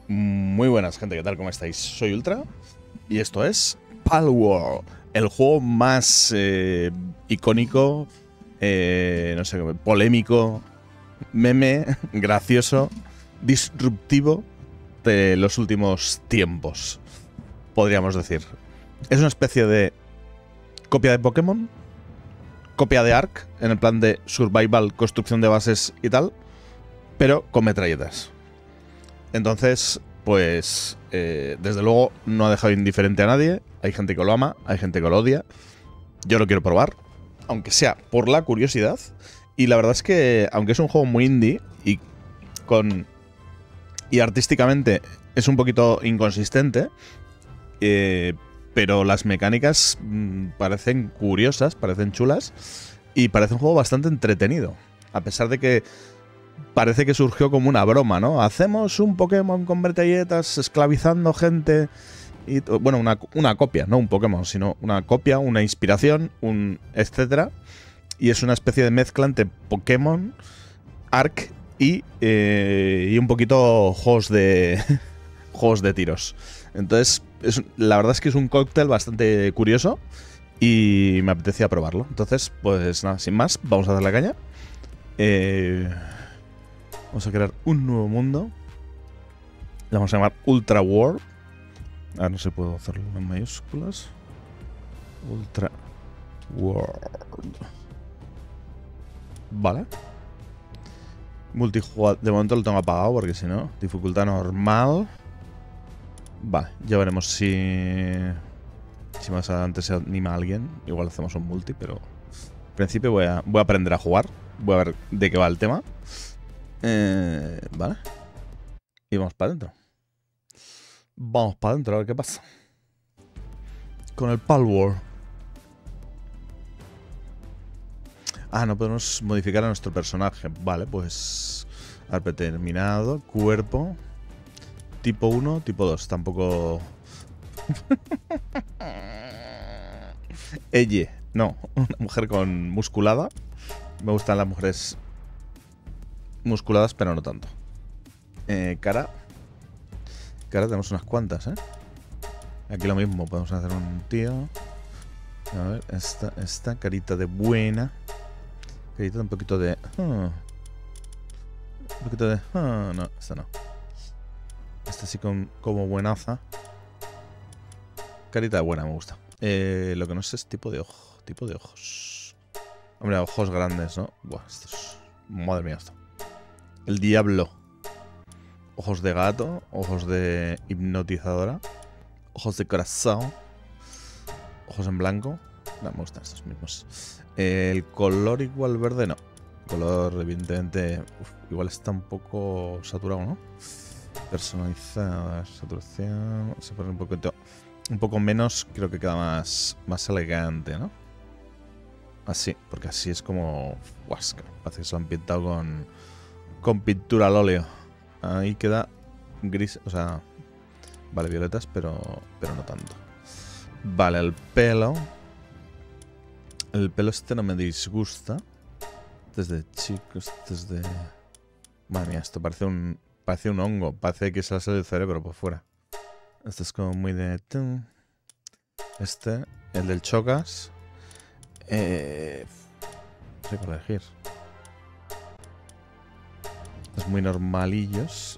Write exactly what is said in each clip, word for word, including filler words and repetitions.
Muy buenas, gente, ¿qué tal? ¿Cómo estáis? Soy Ultra y esto es Palworld, el juego más eh, icónico, eh, no sé, polémico, meme, gracioso, disruptivo de los últimos tiempos, podríamos decir. Es una especie de copia de Pokémon, copia de Ark, en el plan de survival, construcción de bases y tal, pero con metralletas. Entonces, pues, eh, desde luego no ha dejado indiferente a nadie. Hay gente que lo ama, hay gente que lo odia. Yo lo quiero probar, aunque sea por la curiosidad. Y la verdad es que, aunque es un juego muy indie y con y artísticamente es un poquito inconsistente, eh, pero las mecánicas mmm, parecen curiosas, parecen chulas y parece un juego bastante entretenido. A pesar de que parece que surgió como una broma, ¿no? Hacemos un Pokémon con metralletas esclavizando gente. Y, bueno, una, una copia, no un Pokémon, sino una copia, una inspiración, un etcétera. Y es una especie de mezcla entre Pokémon, Ark y, eh, y un poquito juegos de, juegos de tiros. Entonces, es, la verdad es que es un cóctel bastante curioso y me apetecía probarlo. Entonces, pues nada, sin más, vamos a dar la caña. Eh... Vamos a crear un nuevo mundo. Le vamos a llamar Ultra World. Ah, no sé, puedo hacerlo en mayúsculas. Ultra World. Vale. Multijugador. De momento lo tengo apagado porque si no, dificultad normal. Vale, ya veremos si... Si más adelante se anima alguien. Igual hacemos un multi, pero... En principio voy a, voy a aprender a jugar. Voy a ver de qué va el tema. Eh, vale. Y vamos para adentro. Vamos para adentro a ver qué pasa. Con el Palworld. Ah, no podemos modificar a nuestro personaje. Vale, pues... Arpe terminado. Cuerpo. Tipo uno, tipo dos. Tampoco... Ella. No, una mujer con musculada. Me gustan las mujeres musculadas, pero no tanto. Eh, cara. Cara tenemos unas cuantas, ¿eh? Aquí lo mismo, podemos hacer un tío. A ver, esta, esta carita de buena. Carita de un poquito de... Uh, un poquito de... Uh, no, esta no. Esta sí con, como buenaza. Carita de buena, me gusta. Eh, lo que no sé es tipo de ojo. Tipo de ojos. Hombre, ojos grandes, ¿no? Buah, esto es... Madre mía, esto. El diablo. Ojos de gato. Ojos de hipnotizadora. Ojos de corazón. Ojos en blanco. No, me gustan estos mismos. Eh, el color igual verde, no. El color, evidentemente, uf, igual está un poco saturado, ¿no? Personalizada. Saturación. Se pone un poquito... Un poco menos, creo que queda más, más elegante, ¿no? Así, porque así es como... Huasca. Parece que se lo han pintado con... Con pintura al óleo. Ahí queda gris, o sea... Vale, violetas, pero, pero no tanto. Vale, el pelo. El pelo este no me disgusta. Desde chicos, desde... Madre mía, esto parece un... Parece un hongo. Parece que se le sale el cerebro por fuera. Este es como muy de... Este, el del chocas. Eh... No sé qué elegir. Es muy normalillos.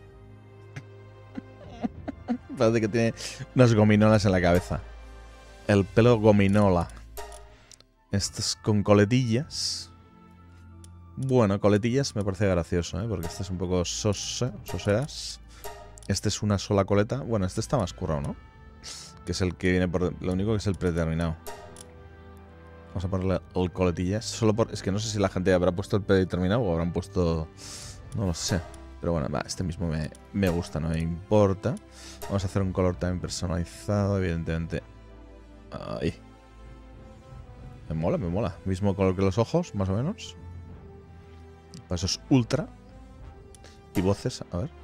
Parece que tiene unas gominolas en la cabeza. El pelo gominola. Este es con coletillas. Bueno, coletillas me parece gracioso, ¿eh? Porque este es un poco sose, soseras. Este es una sola coleta. Bueno, este está más currado, ¿no? Que es el que viene por... Lo único que es el predeterminado. Vamos a ponerle el coletillas. Solo por... Es que no sé si la gente habrá puesto el predeterminado o habrán puesto... No lo sé. Pero bueno, va, este mismo me, me gusta, no me importa. Vamos a hacer un color también personalizado, evidentemente. Ahí. Me mola, me mola. Mismo color que los ojos, más o menos. Para eso es ultra. Y voces, a ver.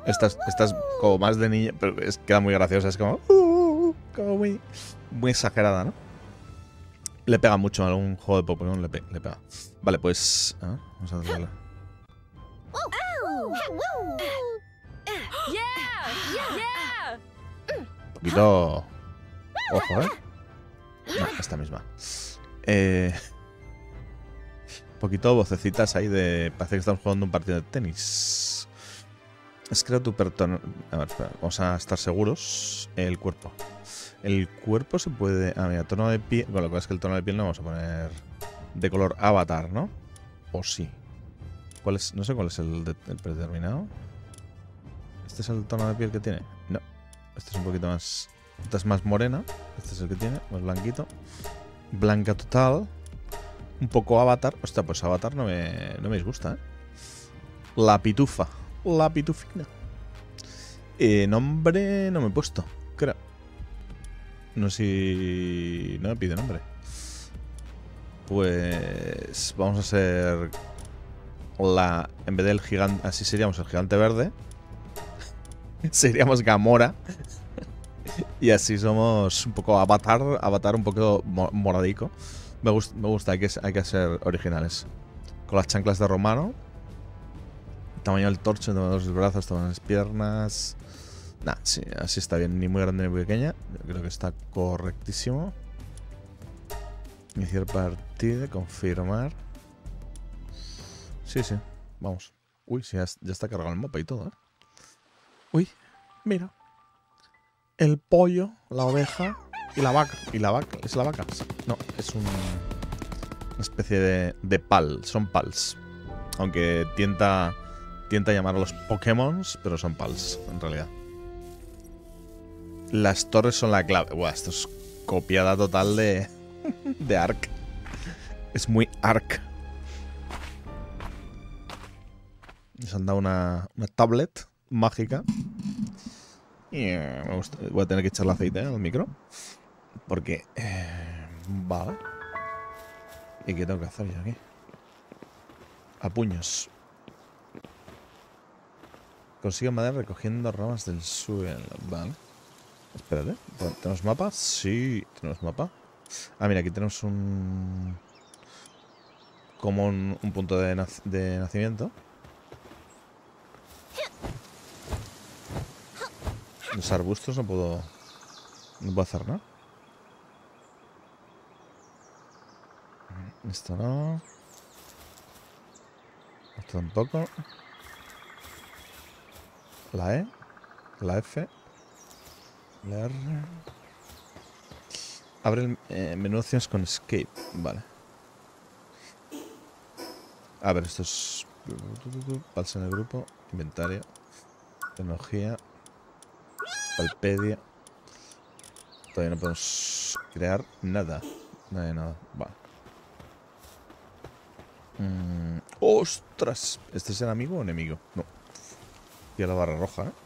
Esta es, esta es como más de niña, pero es, queda muy graciosa. Es como, uh, como muy, muy exagerada, ¿no? Le pega mucho a algún juego de Pokémon, le, pe le pega. Vale, pues... A ver, vamos a hacerle. Un poquito... Ojo, ¿eh? No, esta misma. Eh... Un poquito vocecitas ahí de... Parece que estamos jugando un partido de tenis. Es que tu pertono... A ver, espera. Vamos a estar seguros. El cuerpo. El cuerpo se puede... Ah, mira, tono de piel... Bueno, lo que pasa es que el tono de piel no vamos a poner de color avatar, ¿no? O sí. ¿Cuál es? No sé cuál es el, de... el predeterminado. ¿Este es el tono de piel que tiene? No. Este es un poquito más... Esta es más morena. Este es el que tiene, más blanquito. Blanca total. Un poco avatar. Hostia, pues avatar no me, no me disgusta, ¿eh? La pitufa. La pitufina. Eh, nombre no me he puesto, creo. No sé si... No me pide nombre. Pues... Vamos a ser... La... En vez del gigante... Así seríamos el gigante verde. Seríamos Gamora. Y así somos un poco avatar. Avatar un poco moradico. Me gusta, me gusta, hay que, hay que ser originales. Con las chanclas de Romano. Tamaño del torso, tamaño de los brazos, tamaño de las piernas. Nah, sí, así está bien. Ni muy grande ni muy pequeña. Yo creo que está correctísimo. Iniciar partida, confirmar. Sí, sí, vamos. Uy, sí, ya, ya está cargado el mapa y todo, ¿eh? Uy, mira. El pollo, la oveja y la vaca. ¿Y la vaca? ¿Es la vaca? No, es un, una especie de, de pal. Son pals. Aunque tienta, tienta llamar a los Pokémon, pero son pals, en realidad. Las torres son la clave. Buah, esto es copiada total de, de Ark. Es muy Ark. Nos han dado una, una tablet mágica. Y eh, me gusta. Voy a tener que echarle aceite, ¿eh?, al micro. Porque... Eh, vale. ¿Y qué tengo que hacer yo aquí? A puños. Consigue madera recogiendo ramas del suelo. Vale. Espérate. ¿Tenemos mapa? Sí, tenemos mapa. Ah, mira, aquí tenemos un... Como un, un punto de, nac de nacimiento. Los arbustos no puedo... No puedo hacer nada. Esto no. Esto tampoco. La E. La F. La R. Abre el eh, menú de opciones con Escape. Vale. A ver, esto es... Pulsa en el grupo. Inventario. Tecnología. Palpedia. Todavía no podemos crear nada. Nada de nada. Vale. Mm, ¡ostras! ¿Este es el amigo o enemigo? No. Y a la barra roja, ¿eh?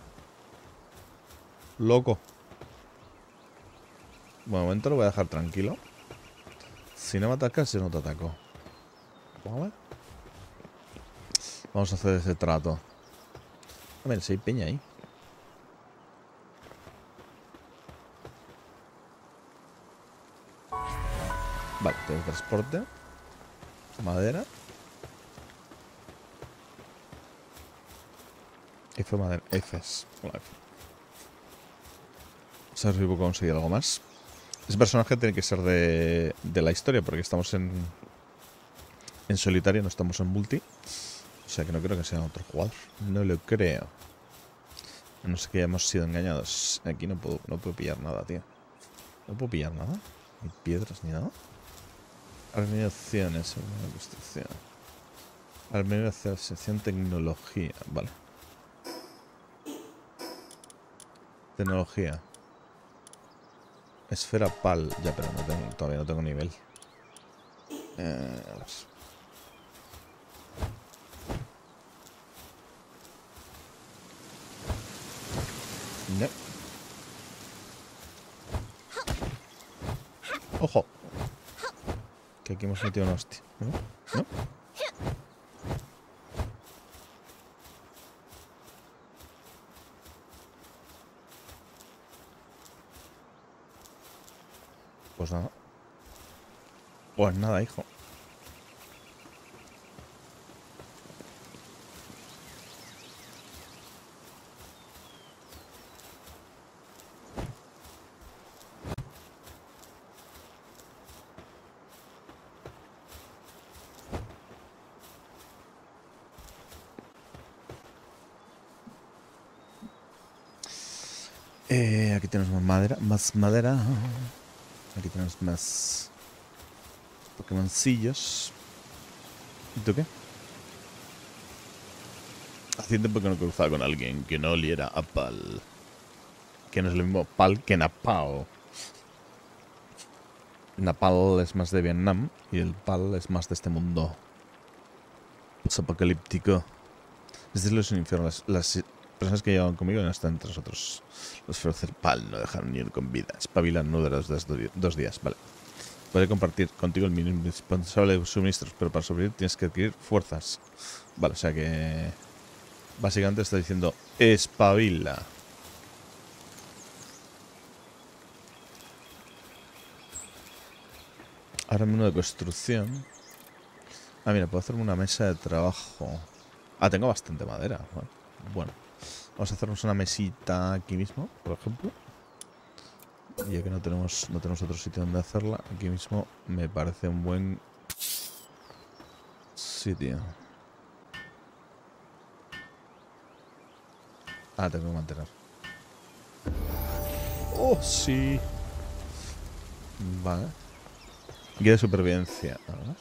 Loco. Bueno, de momento lo voy a dejar tranquilo. Si no me atacas, yo no te ataco. Vale. Vamos a hacer ese trato. A ver, si hay peña ahí. Vale, teletransporte. Madera. F madera. Fs. Hola, F. Vamos a ver si puedo conseguir algo más. Ese personaje tiene que ser de, de la historia, porque estamos en en solitario, no estamos en multi. O sea que no creo que sea otro jugador. No lo creo. No sé que hayamos sido engañados. Aquí no puedo, no puedo pillar nada, tío. No puedo pillar nada. Ni piedras ni nada. Organizaciones. Construcción. Organización tecnología. Vale. Tecnología. Esfera pal. Ya, pero no tengo, todavía no tengo nivel. Eh, a ver. No. ¡Ojo! Que aquí hemos metido una hostia. ¿No? ¿No? Pues nada. Pues nada, hijo. Eh, aquí tenemos más madera. Más madera. Aquí tenemos más Pokémoncillos. ¿Y tú qué? Hacía tiempo que no cruzaba con alguien que no oliera a pal. Que no es lo mismo pal que napal. Napal es más de Vietnam y el pal es más de este mundo apocalíptico. Es de los infiernos. Las, las personas que llevan conmigo no están entre nosotros. Los feroces pal no dejaron ni uno con vida. Espabilan no duras dos, dos días. Vale. Puede compartir contigo el mínimo indispensable de suministros, pero para sobrevivir tienes que adquirir fuerzas. Vale, o sea que... Básicamente está diciendo espabila. Ahora menú de construcción. Ah, mira, puedo hacerme una mesa de trabajo. Ah, tengo bastante madera. Bueno, vamos a hacernos una mesita aquí mismo, por ejemplo. Y ya que no tenemos, no tenemos otro sitio donde hacerla, aquí mismo me parece un buen sitio. Ah, tengo que mantener. Oh, sí. Vale. Guía de supervivencia. A ver.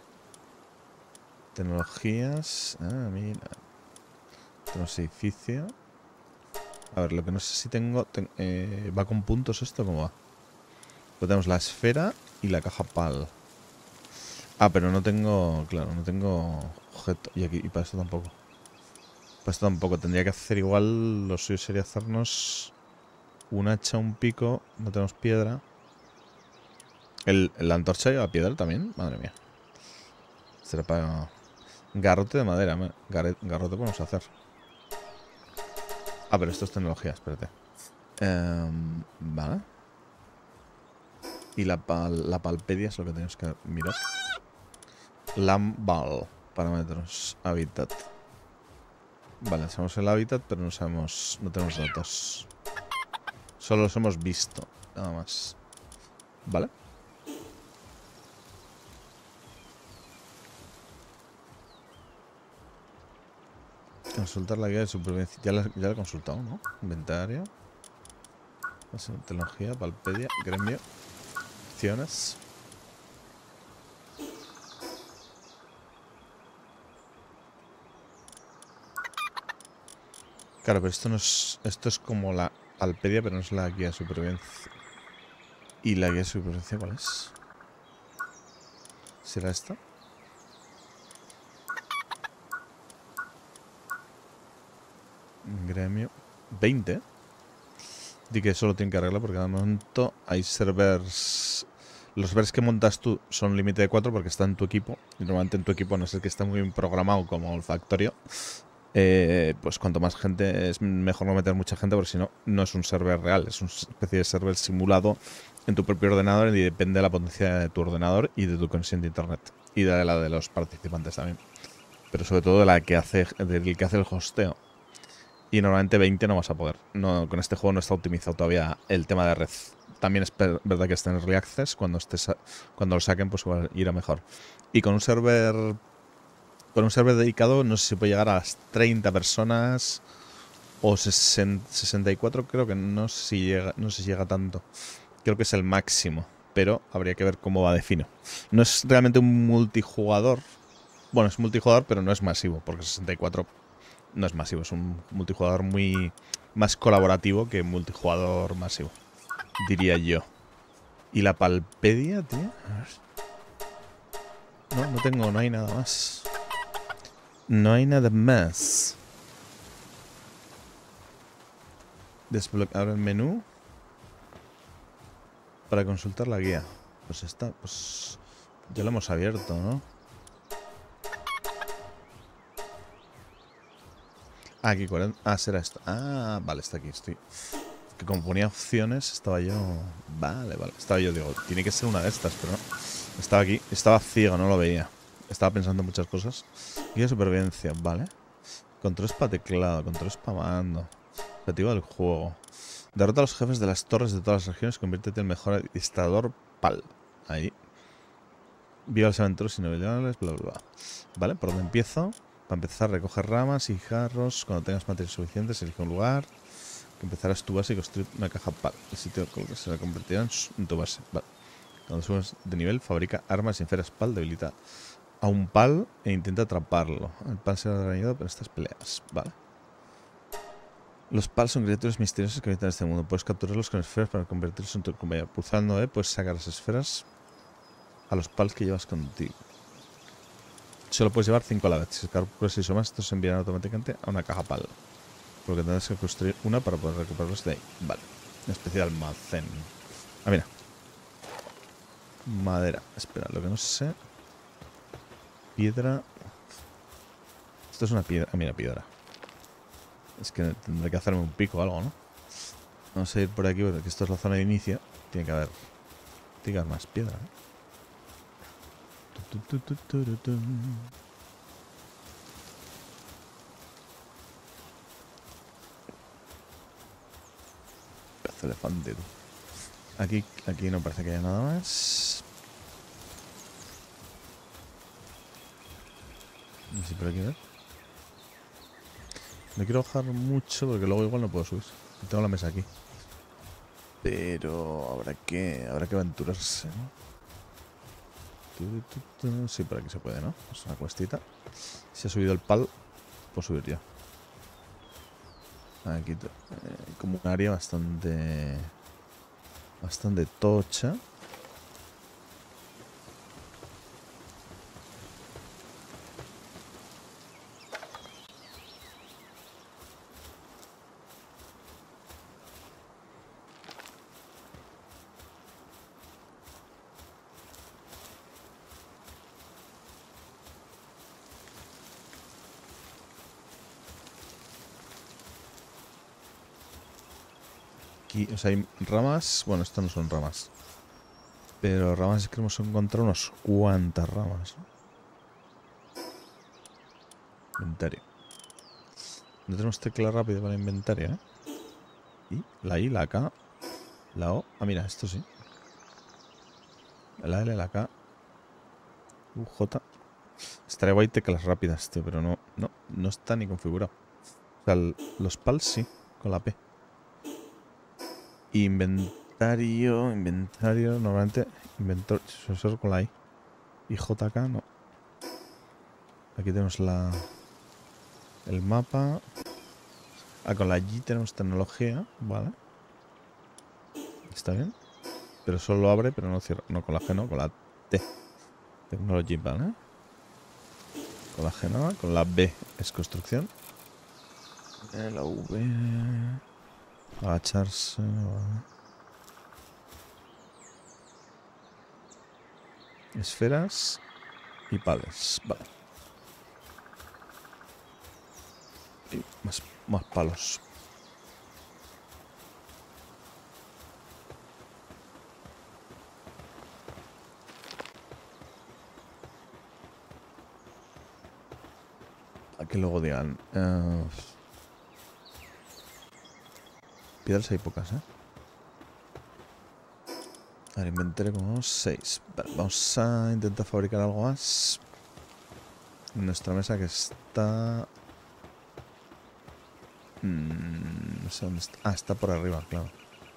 Tecnologías. Ah, mira. Tenemos edificio. A ver, lo que no sé si tengo... Ten, eh, ¿va con puntos esto? ¿Cómo va? Pues tenemos la esfera y la caja pal. Ah, pero no tengo... Claro, no tengo objeto. Y aquí y para esto tampoco. Para esto tampoco. Tendría que hacer igual... Lo suyo sería hacernos... Un hacha, un pico. No tenemos piedra. El, la antorcha lleva piedra también. Madre mía. Será para... Garrote de madera. Garrote, garrote podemos hacer. Ah, pero esto es tecnología. Espérate. Um, vale. Y la, pal, la palpedia es lo que tenemos que mirar. Lambal. Parámetros. Hábitat. Vale, sabemos el hábitat, pero no sabemos... No tenemos datos. Solo los hemos visto. Nada más. Vale. Consultar la guía de supervivencia. Ya la, ya la he consultado, ¿no? Inventario. Tecnología, palpedia, gremio. Opciones. Claro, pero esto no es. Esto es como la palpedia, pero no es la guía de supervivencia. ¿Y la guía de supervivencia cuál es? ¿Será esta? Gremio. veinte. Di que eso lo tienen que arreglar porque cada momento hay servers. Los servers que montas tú son límite de cuatro porque está en tu equipo. Y normalmente en tu equipo, no sé que está muy bien programado como el Factorio. Eh, pues cuanto más gente es mejor no meter mucha gente porque si no, no es un server real. Es una especie de server simulado en tu propio ordenador y depende de la potencia de tu ordenador y de tu conexión de internet. Y de la de los participantes también. Pero sobre todo de la que hace, del que hace el hosteo. Y normalmente veinte no vas a poder. No, con este juego no está optimizado todavía el tema de red. También es verdad que está en Early Access. Cuando, estés, cuando lo saquen, pues irá mejor. Y con un server... Con un server dedicado no sé si puede llegar a las treinta personas o sesenta y cuatro, creo que no sé si llega, no sé si llega tanto. Creo que es el máximo, pero habría que ver cómo va de fino. No es realmente un multijugador. Bueno, es multijugador, pero no es masivo, porque sesenta y cuatro no es masivo. Es un multijugador muy más colaborativo que multijugador masivo, diría yo. ¿Y la palpedia, tío? A ver. No, no tengo, no hay nada más. No hay nada más. Desbloquear el menú para consultar la guía. Pues está, pues ya lo hemos abierto, ¿no? Ah, aquí cuarenta. Ah, será esto. Ah, vale, está aquí. Estoy, que como ponía opciones, estaba yo... Vale, vale. Estaba yo, digo, tiene que ser una de estas, pero no. Estaba aquí, estaba ciego, no lo veía. Estaba pensando en muchas cosas. Guía de supervivencia, vale. Controles para teclado, controles para mando. Objetivo del juego. Derrota a los jefes de las torres de todas las regiones. Conviértete en el mejor administrador pal. Ahí. Viva los aventuros inolvidables, bla, bla, bla. Vale, ¿por dónde empiezo? Para empezar, recoger ramas y jarros. Cuando tengas materiales suficientes, elige un lugar. Que empezarás tu base y construir una caja pal. El sitio que se la convertirá en tu base. Vale. Cuando subas de nivel, fabrica armas y esferas pal. Debilita a un pal e intenta atraparlo. El pal será dañado por estas peleas. Vale. Los pals son criaturas misteriosas que habitan este mundo. Puedes capturarlos con esferas para convertirlos en tu compañero. Pulsando E, puedes sacar las esferas a los pals que llevas contigo. Solo puedes llevar cinco a la vez. Si calculas seis o más, estos se envían automáticamente a una caja pal. Por lo que tendrás que construir una para poder recuperarlos de ahí. Vale. Una especie de almacén. Ah, mira. Madera. Espera, lo que no sé. Piedra. Esto es una piedra. Ah, mira, piedra. Es que tendré que hacerme un pico o algo, ¿no? Vamos a ir por aquí porque esto es la zona de inicio. Tiene que haber... Tiene que haber más piedra, ¿eh? Tu, tu, tu, tu, tu, tu. Pedazo de elefante, tú. Aquí, aquí no parece que haya nada más. No sé por aquí, ¿ver? No quiero bajar mucho porque luego igual no puedo subir. Tengo la mesa aquí. Pero habrá que, habrá que aventurarse, ¿no? Sí, por aquí se puede, ¿no? Es una cuestita. Si ha subido el pal, puedo subir ya. Aquí eh, como un área bastante... Bastante tocha. Aquí, o sea, hay ramas. Bueno, estas no son ramas. Pero ramas es que hemos encontrado unas cuantas ramas, ¿no? Inventario. No tenemos tecla rápida para inventario, ¿eh? Y la I, la K, la O. Ah, mira, esto sí. La L, la K. U, J. Estaría guay teclas rápidas, tío, pero no, no, no está ni configurado. O sea, el, los pals sí, con la P. Inventario, inventario, normalmente inventor, solo con la I. Y J K no. Aquí tenemos la el mapa. Ah, con la G tenemos tecnología, vale. Está bien. Pero solo lo abre, pero no cierra. No, con la G no, con la T. Technology, vale. Con la G no, con la B es construcción. La V. Agacharse, vale. Esferas y pales, vale. Y más, más palos. Aquí luego digan. Uh, piedras hay pocas, ¿eh? A ver, inventario como seis. Vale, vamos a intentar fabricar algo más. En nuestra mesa que está... Mm, no sé dónde está. Ah, está por arriba, claro.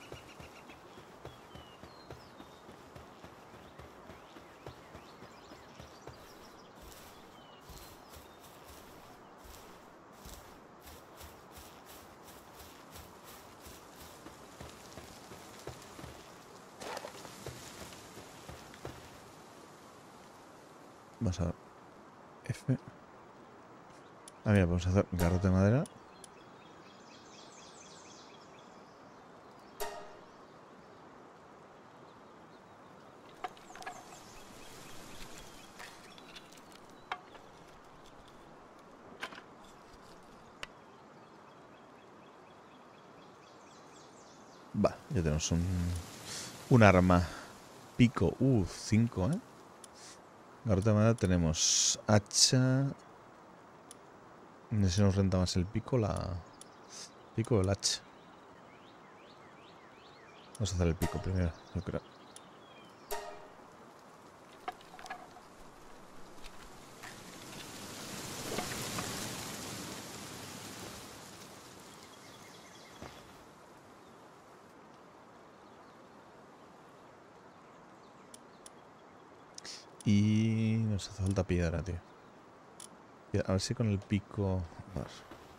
Vamos a ver. F. Ah, mira, vamos a hacer garrote de madera. Va, ya tenemos un, un arma. Pico. Uh, cinco, ¿eh? Garrote de madera tenemos hacha. No sé si nos renta más el pico, la... Pico o el hacha. Vamos a hacer el pico primero, yo creo. Y nos hace falta piedra, tío. A ver si con el pico... A ver.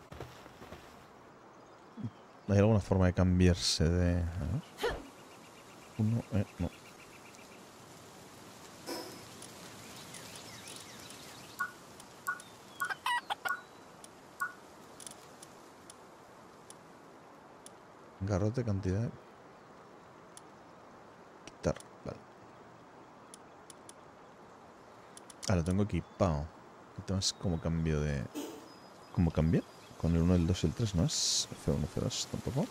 ¿Hay alguna forma de cambiarse de...? A ver. Uno, eh, no. Garrote, cantidad... Quitar, vale. Ah, lo tengo equipado. Entonces, ¿cómo cambio de...? ¿Cómo cambia? Con el uno, el dos y el tres, ¿no? Es F uno, F dos tampoco.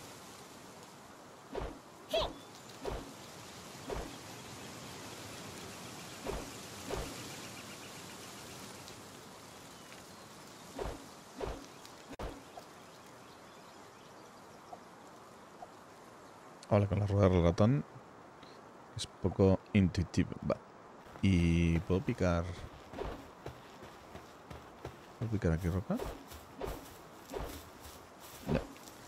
Vale, con la rueda del ratón es poco intuitivo. Vale. Y puedo picar... ¿Puedo picar aquí roca? No.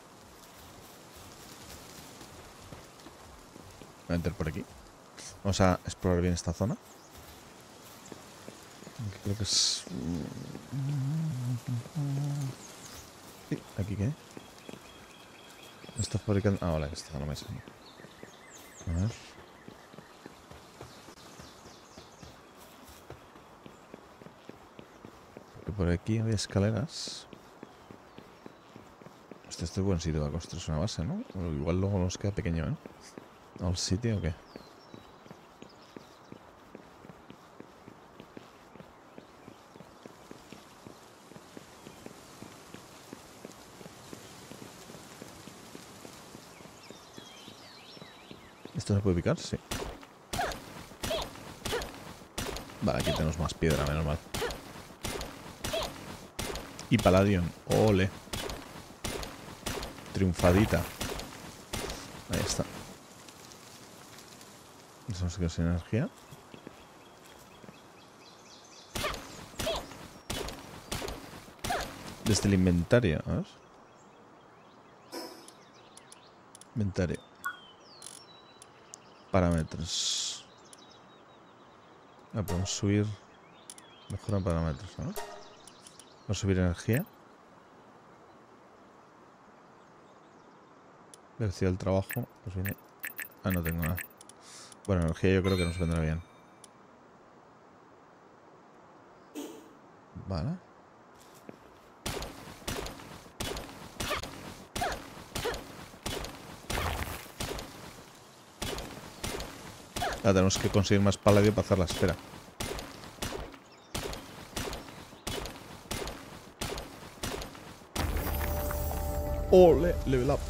Voy a entrar por aquí. Vamos a explorar bien esta zona. Aquí creo que es... Sí, ¿aquí qué? Está fabricando... Ah, vale, está en la mesa. A ver... Por aquí hay escaleras. Este es buen sitio para construir una base, ¿no? O igual luego nos queda pequeño, ¿eh? ¿Al sitio o qué? ¿Esto se puede picar? Sí. Vale, aquí tenemos más piedra, menos mal. Y Palladium. Ole. Triunfadita. Ahí está. Eso no sé qué es energía. Desde el inventario. A ver. Inventario. Parámetros. Ah, podemos subir. Mejora parámetros, ¿no? Vamos a subir energía. Velocidad del trabajo. Pues viene. Ah, no tengo nada. Bueno, energía yo creo que nos vendrá bien. Vale. Ahora tenemos que conseguir más paladio para hacer la esfera. Ole, level up.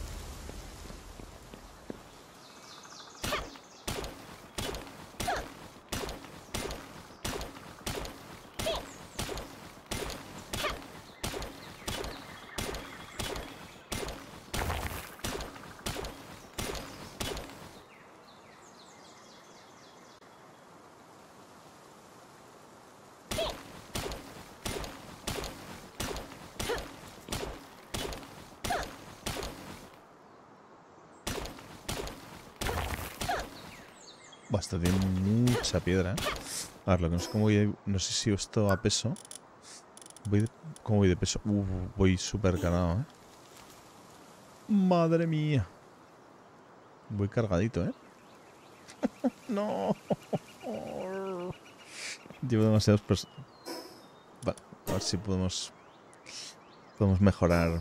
Basta, tiene mucha piedra, ¿eh? A ver, lo que no sé cómo voy, no sé si esto a peso. Voy de, ¿Cómo voy de peso? Uh, voy súper cargado, ¿eh? Madre mía. Voy cargadito, ¿eh? No. Llevo demasiados pers... Vale, a ver si podemos... Podemos mejorar...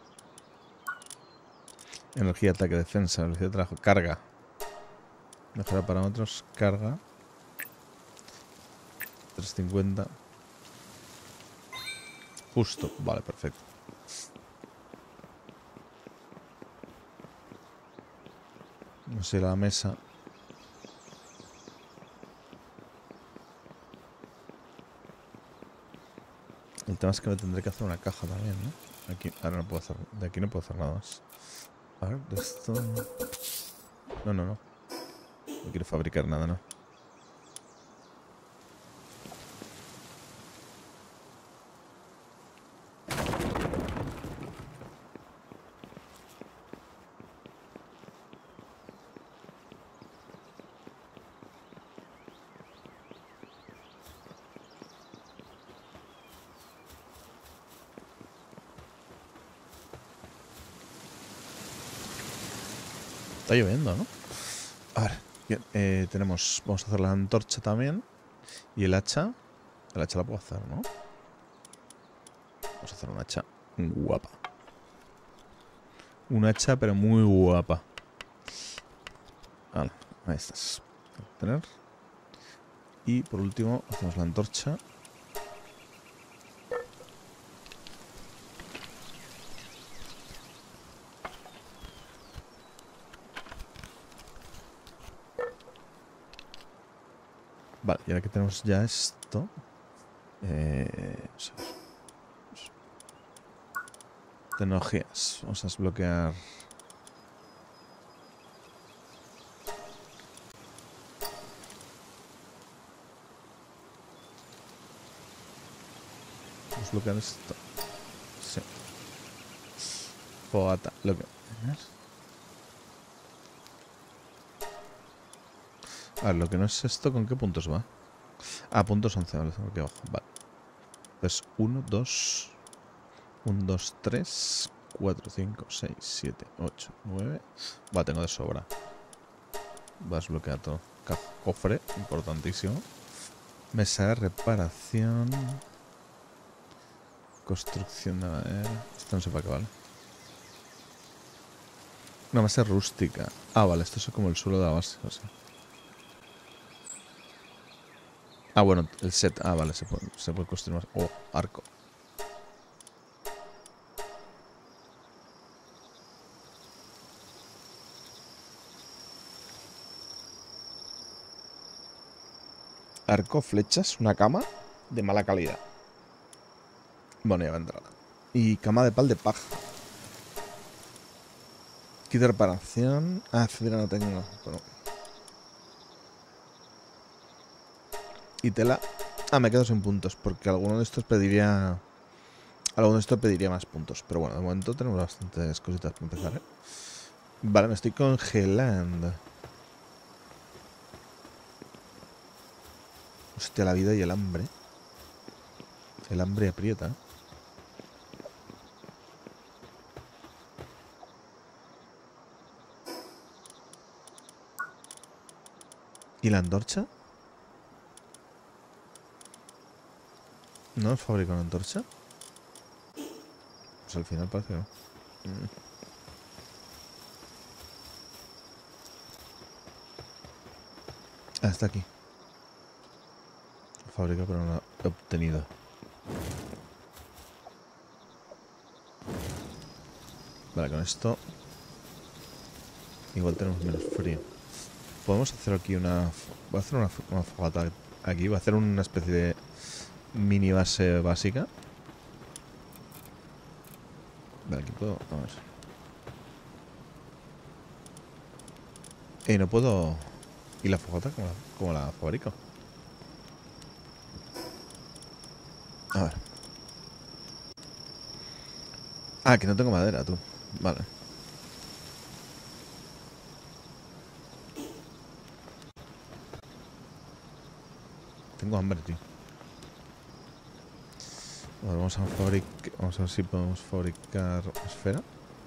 Energía, ataque, defensa, velocidad de trabajo, carga. Mejora parámetros, carga. trescientos cincuenta. Justo, vale, perfecto. No sé, la mesa. El tema es que me tendré que hacer una caja también, ¿no? Aquí, ahora no puedo hacer. De aquí no puedo hacer nada más. A ver, de esto. No, no, no. No quiero fabricar nada, ¿no? Está lloviendo, ¿no? A ver, bien, eh, tenemos. Vamos a hacer la antorcha también. Y el hacha. El hacha la puedo hacer, ¿no? Vamos a hacer un hacha guapa. Un hacha, pero muy guapa. Vale, ahí estás. Tener. Y por último, hacemos la antorcha. Vale, y ahora que tenemos ya esto. Eh, vamos a ver. Tecnologías. Vamos a desbloquear. Vamos a desbloquear esto. Sí. Fogata. Lo que. A ver, lo que no es esto, ¿con qué puntos va? Ah, puntos once, vale, aquí abajo. Vale. Entonces, uno, dos. uno, dos, tres, cuatro, cinco, seis, siete, ocho, nueve. Va, tengo de sobra. Va a desbloquear todo. Cofre, importantísimo. Mesa de reparación. Construcción de madera. Esto no sé para qué vale. Una base rústica. Ah, vale, esto es como el suelo de la base. O sea. Ah, bueno, el set. Ah, vale, se puede, se puede construir más. Oh, arco. Arco, flechas, una cama de mala calidad. Bueno, ya vendrá. Y cama de pal de paja. Kit de reparación. Ah, cedera no tengo. Pero... Y tela. Ah, me quedo sin puntos. Porque alguno de estos pediría. Alguno de estos pediría más puntos. Pero bueno, de momento tenemos bastantes cositas para empezar, ¿eh? Vale, me estoy congelando. Hostia, la vida y el hambre. El hambre aprieta. ¿Y la antorcha? ¿No fabrico una antorcha? Pues al final parece que no. Mm. Ah, está aquí. Fábrica, pero no la he obtenido. Vale, con esto igual tenemos menos frío. Podemos hacer aquí una... Voy a hacer una, una fogata aquí. Voy a hacer una especie de mini base básica. Vale, aquí puedo... A ver. Eh, no puedo... ¿Y la fogata? ¿Cómo la, cómo la fabrico? A ver. Ah, que no tengo madera, tú. Vale. Tengo hambre, tío. Vale, vamos a fabricar... Vamos a ver si podemos fabricar esfera.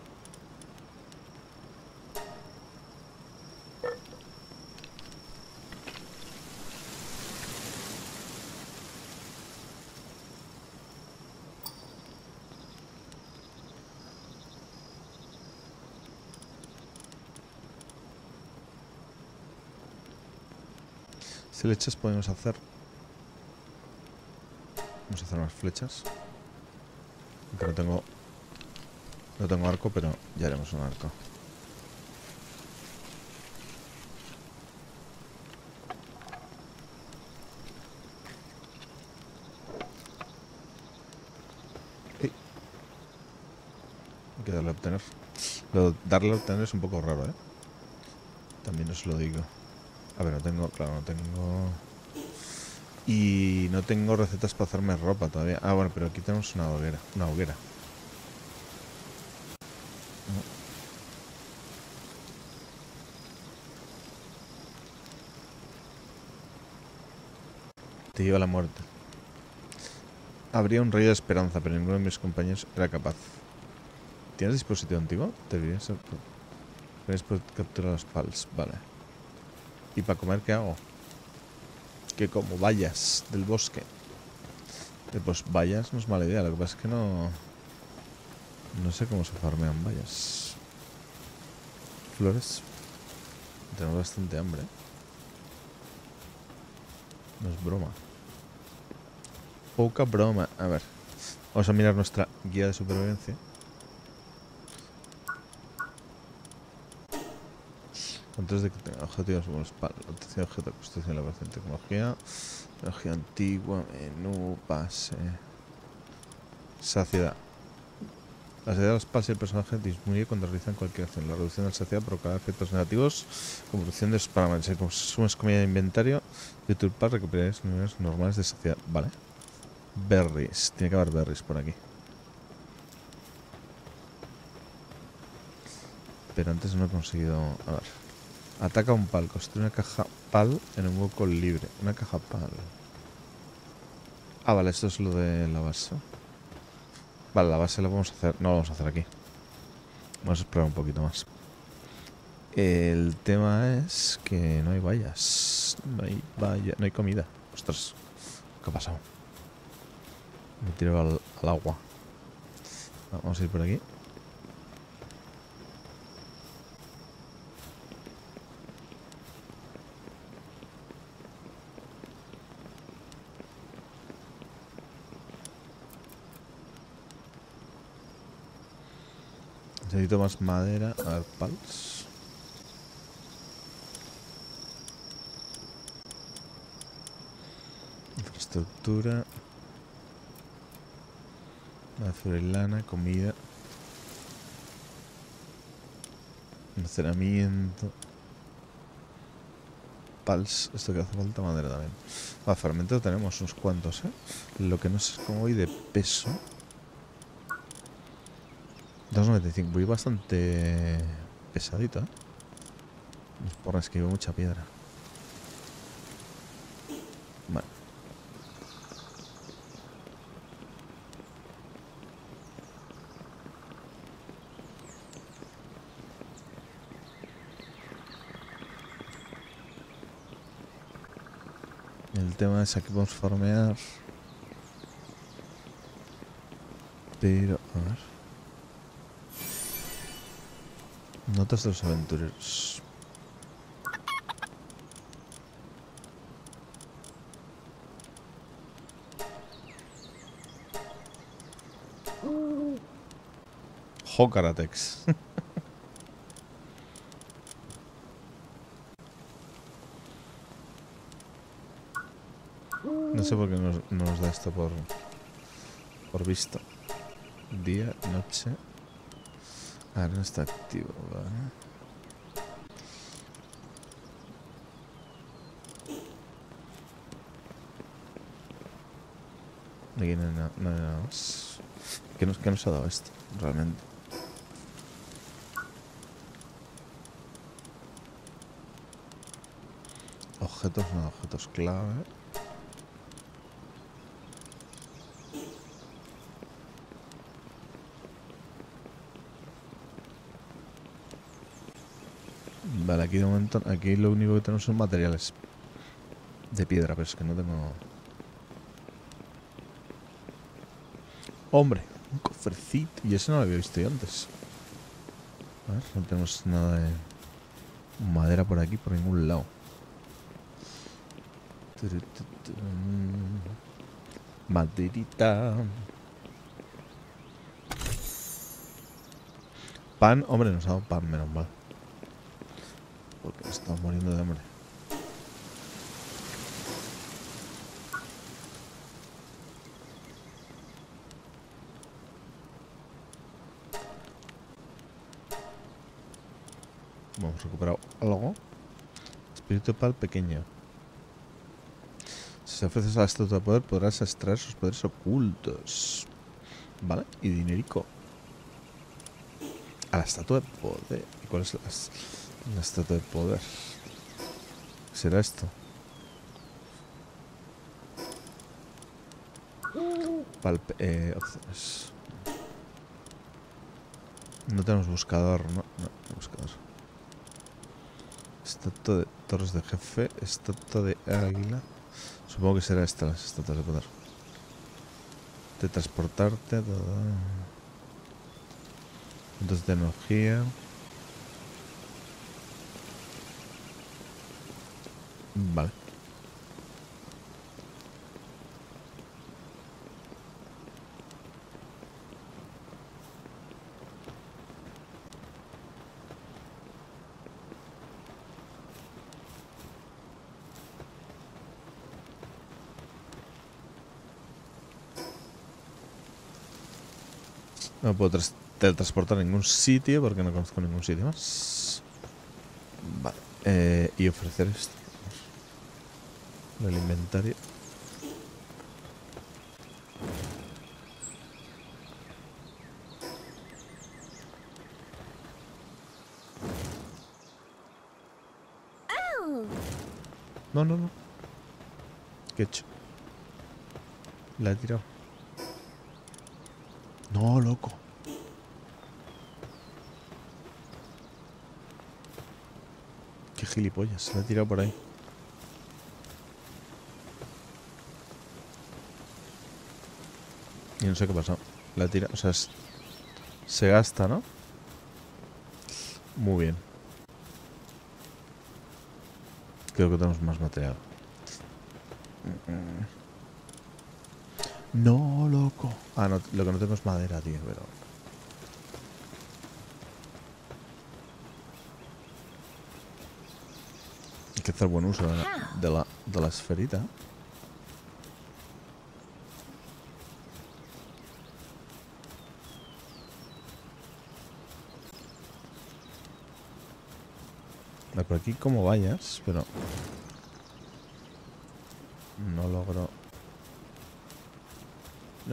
Si flechas podemos hacer... Vamos a hacer unas flechas. Aunque no tengo... No tengo arco, pero ya haremos un arco. que darle a obtener. Lo, darle a obtener es un poco raro, ¿eh? También os lo digo. A ver, no tengo... Claro, no tengo... Y no tengo recetas para hacerme ropa todavía. Ah, bueno, pero aquí tenemos una hoguera. Una hoguera. Te lleva la muerte. Habría un rayo de esperanza, pero ninguno de mis compañeros era capaz. ¿Tienes dispositivo antiguo? Te dirías... Tienes por capturar los pals. Vale. ¿Y para comer qué hago? Que como bayas del bosque. Eh, pues bayas no es mala idea. Lo que pasa es que no... No sé cómo se farmean bayas. Flores. Tenemos bastante hambre. No es broma. Poca broma. A ver. Vamos a mirar nuestra guía de supervivencia. Antes de que tenga objetivos como los palos, obtención de objeto, construcción, elaboración, tecnología, tecnología antigua, menú, pase, saciedad. La saciedad de los pases y el personaje disminuye cuando realizan cualquier acción. La reducción de la saciedad provocará efectos negativos, como reducción de parámetros. Si consumes comida de inventario, de tu par recuperaréis niveles normales de saciedad. Vale. Berries. Tiene que haber berries por aquí. Pero antes no he conseguido... A ver. Ataca un pal. Construye una caja pal en un hueco libre. Una caja pal. Ah, vale. Esto es lo de la base. Vale, la base la vamos a hacer... No la vamos a hacer aquí. Vamos a explorar un poquito más. El tema es que no hay vallas. No hay vallas. No hay comida. Ostras. ¿Qué ha pasado? Me tiro al, al agua. Vamos a ir por aquí. Necesito más madera. A ver, pals. Infraestructura. Azul y lana, comida. Almacenamiento. Pals. Esto que hace falta madera también. Ah, fragmentos tenemos unos cuantos, ¿eh? Lo que no sé es cómo voy de peso. dos noventa y cinco. Voy bastante pesadito, ¿eh? Porra, es que llevo mucha piedra. Vale. El tema es aquí podemos farmear. Pero, a ver. Notas de los aventureros. Jokaratex. No sé por qué nos, nos da esto por, por visto. Día, noche. Ahora no está activo, ¿vale? Aquí no hay nada, no hay nada más. ¿Qué nos, qué nos ha dado esto, realmente? Objetos, no, objetos clave. Vale, aquí de momento, aquí lo único que tenemos son materiales de piedra, pero es que no tengo... ¡Hombre! Un cofrecito. Y ese no lo había visto yo antes. A ver, no tenemos nada de madera por aquí, por ningún lado. Maderita. Pan, hombre, nos ha dado pan, menos mal. Porque estamos muriendo de hambre. Hemos recuperado algo. Espíritu de pal pequeño. Si se ofreces a la estatua de poder, podrás extraer sus poderes ocultos. Vale, y dinerico. A la estatua de poder. ¿Y cuál es la, la estatua de poder? ¿Qué será esto? Palpe eh, opciones. No tenemos buscador, ¿no? No, no buscador. Estatua de torres de jefe. Estatua de águila. Supongo que será esta, las estatuas de poder. De transportarte. Puntos de energía. Vale. No puedo teletransportar a ningún sitio porque no conozco ningún sitio más. Vale. Eh, y ofrecer esto. El inventario. No, no, no. ¿Qué he hecho? La he tirado. No, loco. Qué gilipollas. Se la he tirado por ahí. Y no sé qué ha pasado. La he tirado. O sea, es, se gasta, ¿no? Muy bien. Creo que tenemos más material. No, loco. Ah, no, lo que no tengo es madera, tío, pero... Hay que hacer buen uso de la, de la, de la esferita. Por aquí como vayas, pero... No logro... No.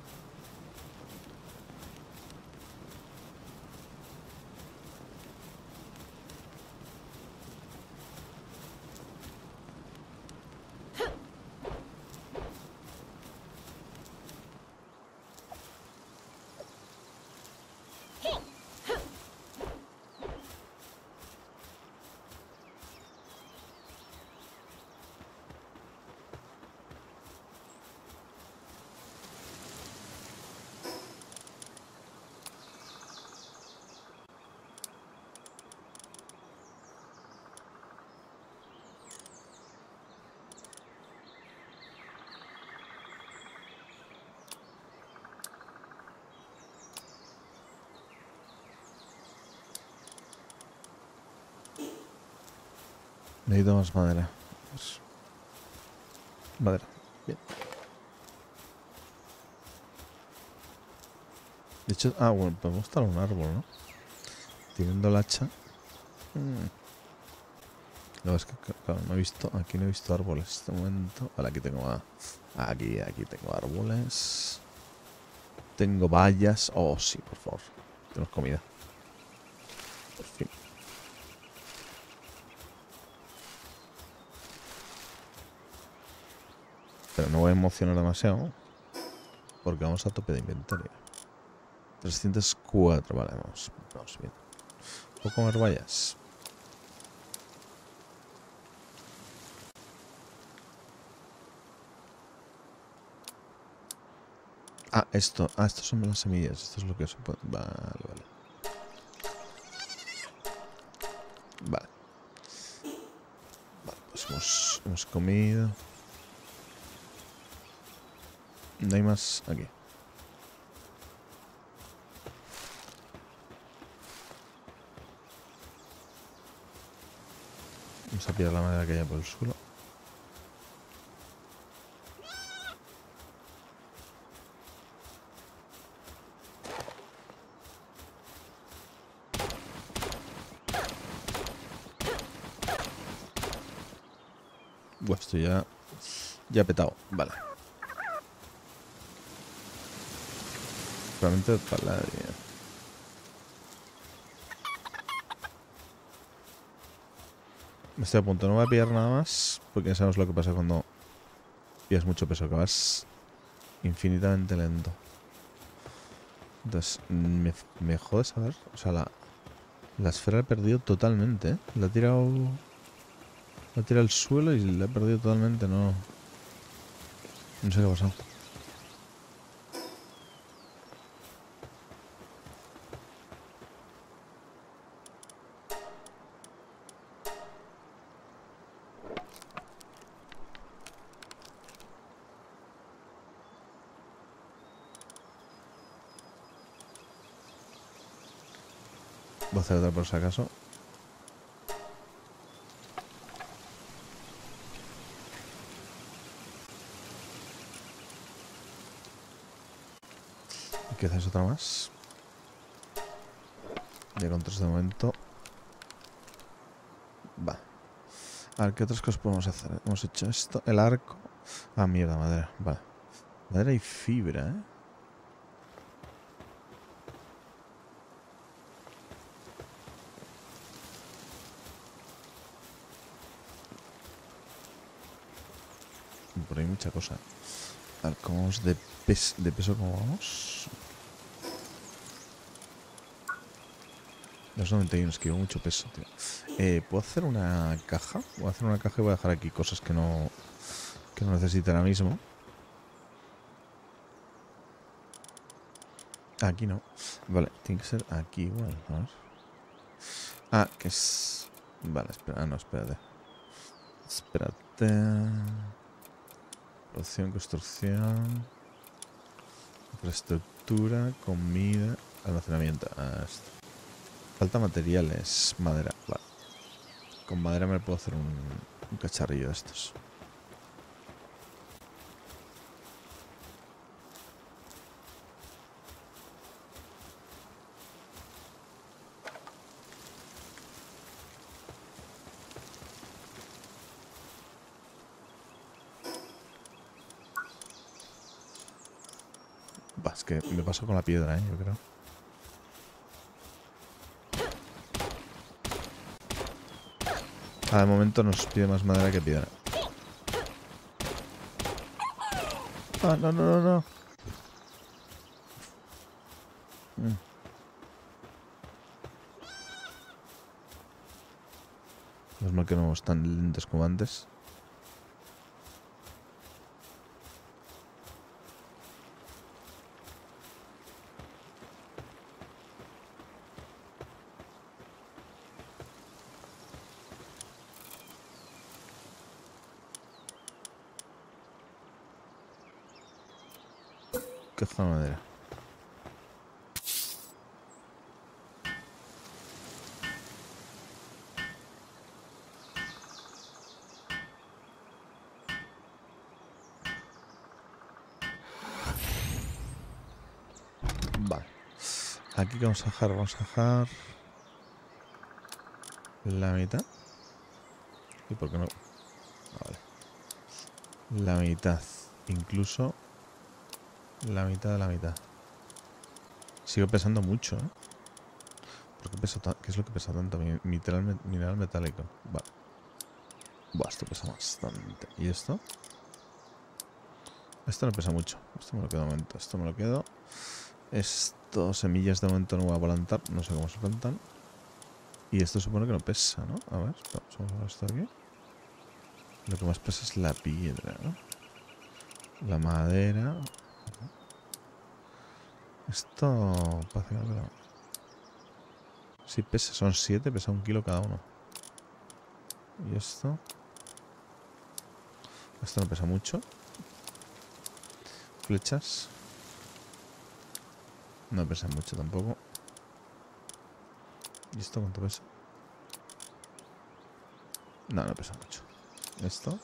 Necesito más madera. Pues... Madera. Bien. De hecho... Ah, bueno, podemos talar un árbol, ¿no? Teniendo el hacha. Hmm. No, es que claro, no he visto... Aquí no he visto árboles en este momento. Vale, aquí tengo... Ah, aquí, aquí tengo árboles. Tengo vallas. Oh, sí, por favor. Tenemos comida. Por fin. Pero no voy a emocionar demasiado. Porque vamos a tope de inventario. trescientos cuatro, vale, vamos. Vamos bien. ¿Puedo comer vallas? Ah, esto. Ah, estos son las semillas. Esto es lo que se puede... Vale, vale. Vale. Vale, pues hemos, hemos comido. No hay más aquí. Vamos a pillar la madera que haya por el suelo. Buah, esto ya... Ya he petado. Vale. Realmente paladio. Me estoy a punto. No voy a pillar nada más. Porque ya sabemos lo que pasa cuando pillas mucho peso. Que vas infinitamente lento. Entonces, me, me jode saber. O sea, la, la esfera la he perdido totalmente, ¿eh? La he tirado... La he tirado al suelo y la he perdido totalmente. No... No sé qué ha pasado. Voy a hacer otra por si acaso. ¿Y qué haces otra más? Ya con tres de momento. Va. A ver, ¿qué otras cosas podemos hacer? Hemos hecho esto. El arco. Ah, mierda, madera. Vale. Madera y fibra, ¿eh? Por ahí mucha cosa. A ver, ¿cómo vamos de, pes de peso? ¿Cómo vamos? dos noventa y uno, es que llevo mucho peso, tío. Eh, ¿Puedo hacer una caja? Voy a hacer una caja y voy a dejar aquí cosas que no, que no necesito ahora mismo. Aquí no. Vale, tiene que ser aquí igual. A ver. Ah, que es... Vale, espera. Ah, no, espérate. Espérate. Producción, construcción. Infraestructura, comida, almacenamiento. Ah, esto. Falta materiales. Madera. Vale. Con madera me puedo hacer un, un cacharrillo de estos. Bah, es que me paso con la piedra, ¿eh? Yo creo. Ah, de momento nos pide más madera que piedra. Ah, no, no, no, no. Mm. Es mal que no vamos tan lentos como antes. Caja de madera. Vale. Aquí que vamos a dejar, vamos a dejar la mitad. ¿Y por qué no? Vale. La mitad. Incluso la mitad de la mitad. Sigo pesando mucho, ¿eh? ¿Por qué, peso ¿Qué es lo que pesa tanto? Mineral, mineral metálico. Vale. Buah, esto pesa bastante. ¿Y esto? Esto no pesa mucho. Esto me lo quedo de momento. Esto me lo quedo. Esto, semillas de momento no voy a plantar. No sé cómo se plantan. Y esto supone que no pesa, ¿no? A ver, vamos a ver esto aquí. Lo que más pesa es la piedra, ¿no? La madera. Esto... Parece que no. Sí, pesa, son siete, pesa un kilo cada uno. Y esto... Esto no pesa mucho. Flechas. No pesa mucho tampoco. ¿Y esto cuánto pesa? No, no pesa mucho. ¿Esto?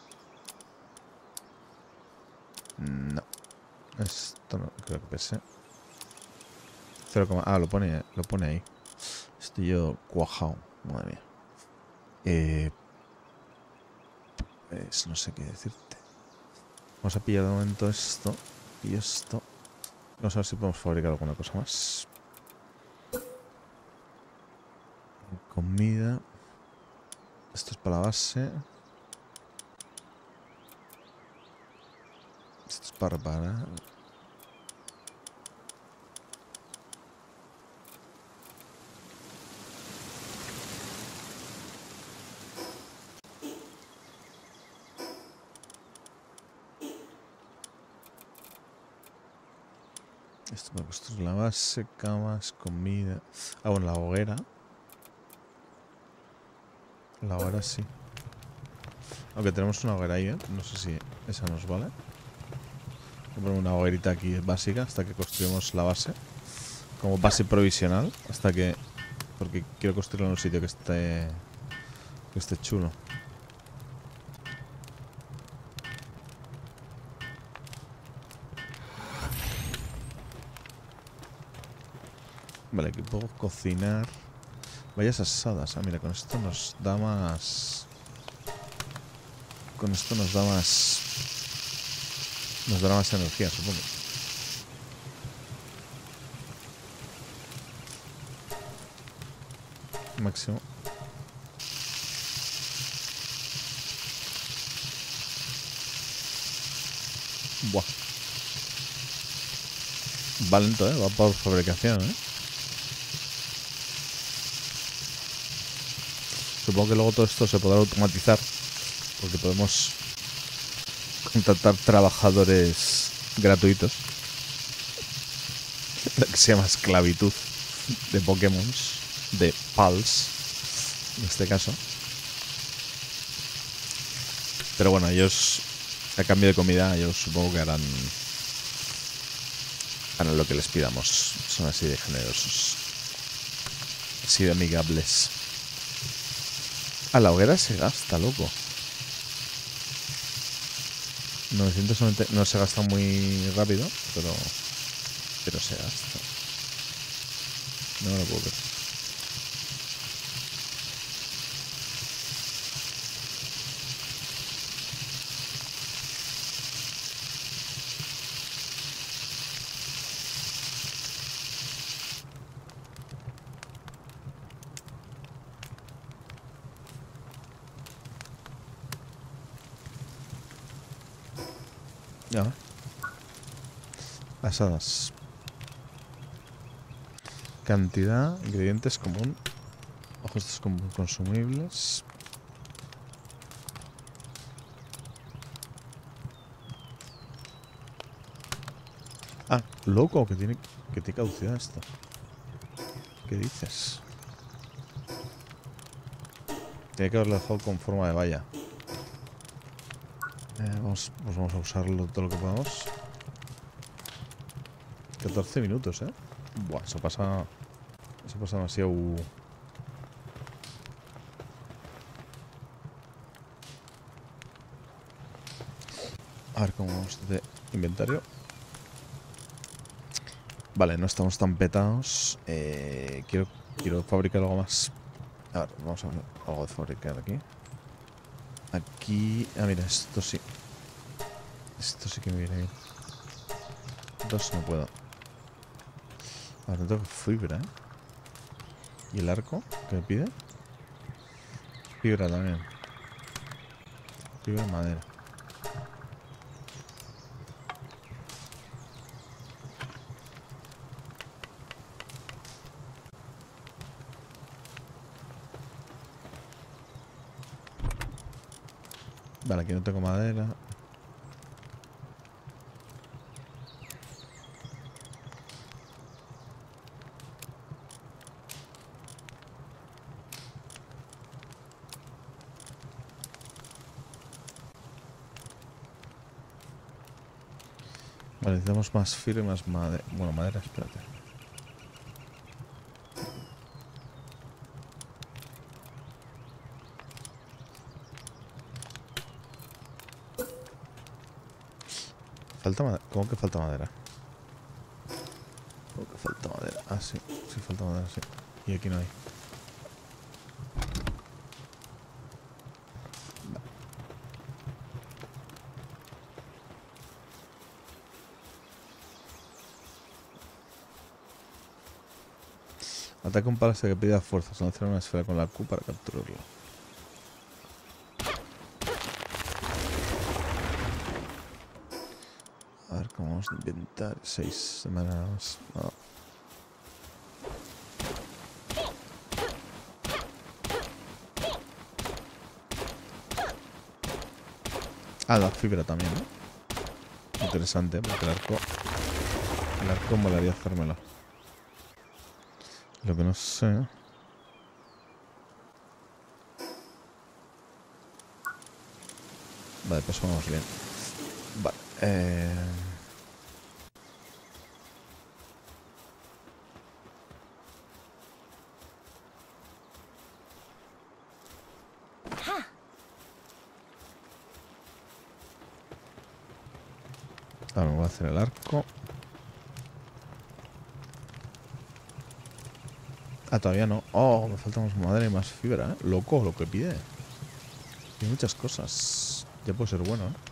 No. Esto no creo que pese. cero, ah, lo pone, lo pone ahí. Estoy yo cuajado. Madre mía. Eh, Pues no sé qué decirte. Vamos a pillar de momento esto y esto. Vamos a ver si podemos fabricar alguna cosa más. Comida. Esto es para la base. Esto es para reparar. Esto para construir la base, camas, comida. Ah, bueno, la hoguera. La hoguera sí. Aunque tenemos una hoguera ahí, ¿eh? No sé si esa nos vale. Voy a poner una hoguerita aquí básica hasta que construimos la base. Como base provisional. Hasta que... Porque quiero construirlo en un sitio que esté... Que esté chulo. Vale, aquí puedo cocinar. Vayas asadas. Ah, mira, con esto nos da más... Con esto nos da más... Nos dará más energía, supongo. Máximo. Buah. Va lento, ¿eh? Va por fabricación, ¿eh? Supongo que luego todo esto se podrá automatizar. Porque podemos contratar trabajadores gratuitos. Lo que se llama esclavitud de Pokémon. De Pals. En este caso. Pero bueno, ellos... A cambio de comida, ellos supongo que harán... Harán lo que les pidamos. Son así de generosos. Así de amigables. A la hoguera se gasta, loco. novecientos noventa no se gasta muy rápido, pero pero se gasta. No me lo puedo ver. Ya. Asadas. Cantidad, ingredientes común. Ojo, estos como consumibles. Ah, loco, que tiene que tiene caducidad esto. ¿Qué dices? Tiene que haberlo dejado con forma de valla. Eh, vamos, pues vamos a usarlo todo lo que podamos. catorce minutos, ¿eh? Buah, eso pasa... Eso pasa demasiado... A ver cómo vamos de inventario. Vale, no estamos tan petados. Eh, quiero, quiero fabricar algo más. A ver, vamos a ver algo de fabricar aquí. Aquí... Ah, mira, esto sí. Esto sí que me viene bien. Dos no puedo. Ahora tengo fibra, ¿eh? ¿Y el arco? ¿Qué me pide? Fibra también. Fibra y madera. Vale, aquí no tengo madera. Vale, necesitamos más fibra y más madera. Bueno, madera, espérate. Falta madera. ¿Cómo que falta madera? ¿Cómo que falta madera? Ah, sí. Sí, falta madera, sí. Y aquí no hay. Ataca un palo hasta que pida fuerza. Lanzar una esfera con la Q para capturarlo. A ver cómo vamos a inventar. Seis semanas. No. Ah, la fibra también, ¿no? Interesante, porque el arco. El arco molaría hacérmelo. Lo que no sé. Vale, pues vamos bien. Vale. Eh... Ahora me voy a hacer el arco. Ah, todavía no. Oh, me falta más madera y más fibra, ¿eh? Loco, lo que pide. Hay muchas cosas. Ya puede ser bueno, ¿eh?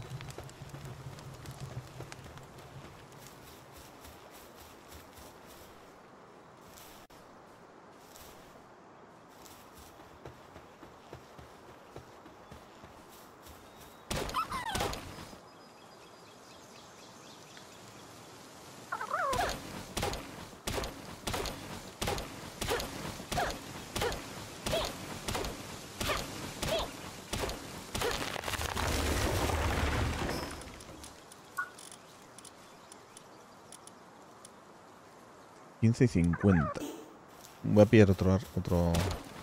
quince y cincuenta. Voy a pillar otro... Otro,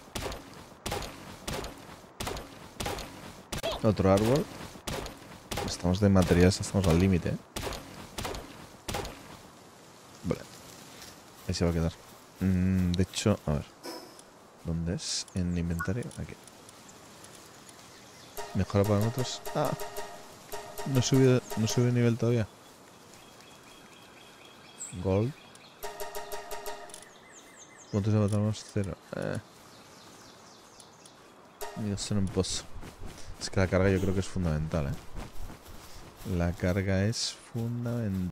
otro árbol. Estamos de materiales, estamos al límite, ¿eh? Vale. Ahí se va a quedar. Mm, de hecho, a ver. ¿Dónde es? En inventario. Aquí. Mejora para nosotros. Ah. No he subido, no he subido de nivel todavía. Gold. ¿Cuántos de matamos? Cero. Eh. Dios, en un pozo. Es que la carga yo creo que es fundamental, ¿eh? La carga es fundamental.